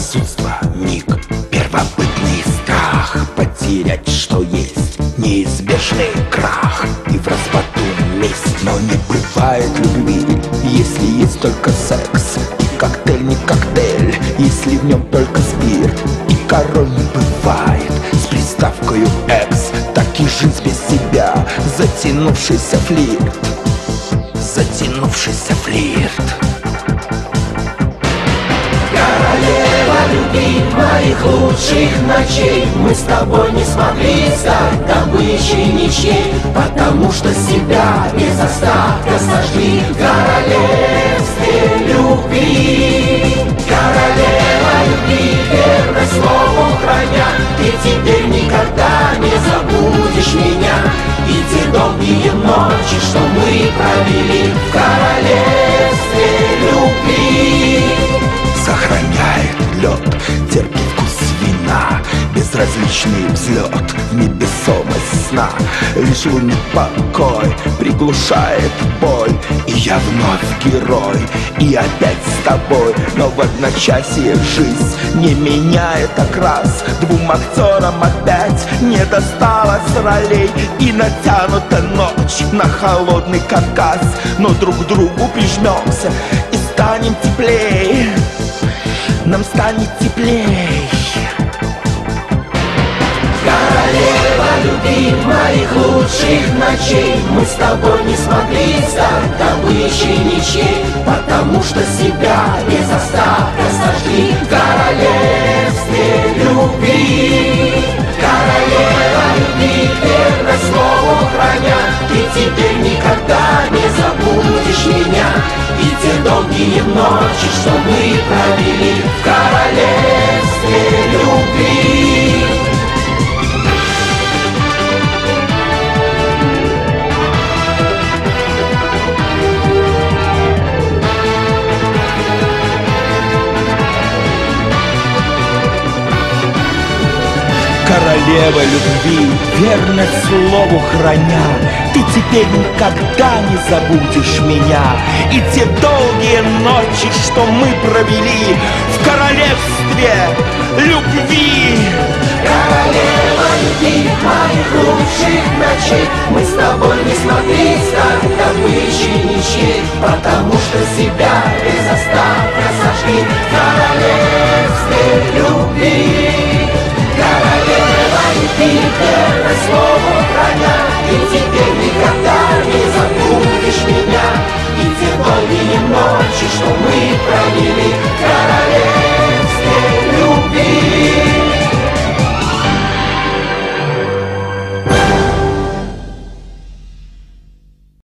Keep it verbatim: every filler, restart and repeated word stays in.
безрассудство, миг, первобытный страх потерять, что есть, неизбежный крах. И в распаду месть, но не бывает любви, если есть только секс. И коктейль не коктейль, если в нем только спирт. И король не бывает с приставкою экс. Так и жизнь без себя, затянувшийся флирт. Затянувшийся флирт. Королева любви моих лучших ночей, мы с тобой не смогли стать добычей ничьей, потому что себя без остатка сожгли в королевстве любви. Королева любви, верно слову храня, ты теперь никогда не забудешь меня. И те долгие ночи, что мы провели в королевстве любви. Сохраняет лед, терпкий вкус вина, безразличный взлет в невесомость сна. Лишь лунный покой приглушает боль, и я вновь герой, и опять с тобой. Но в одночасье жизнь не меняет окрас. Двум актерам опять не досталось ролей, и натянута ночь на холодный каркас. Но друг к другу прижмемся и станем теплей. Нам станет теплей. Королева любви моих лучших ночей, мы с тобой не смогли стать добычей ничьей, потому что себя без остатка сожгли в королевстве любви. Королева любви, верно слову храня, ты теперь никогда не забудешь меня. И те долгие ночи, что мы провели в королевстве любви. Королева любви, верность слову храня, ты теперь никогда не забудешь меня. И те долгие ночи, что мы провели в королевстве любви. Королева любви моих лучших ночей, мы с тобой не смогли стать добычей ничьей, потому что себя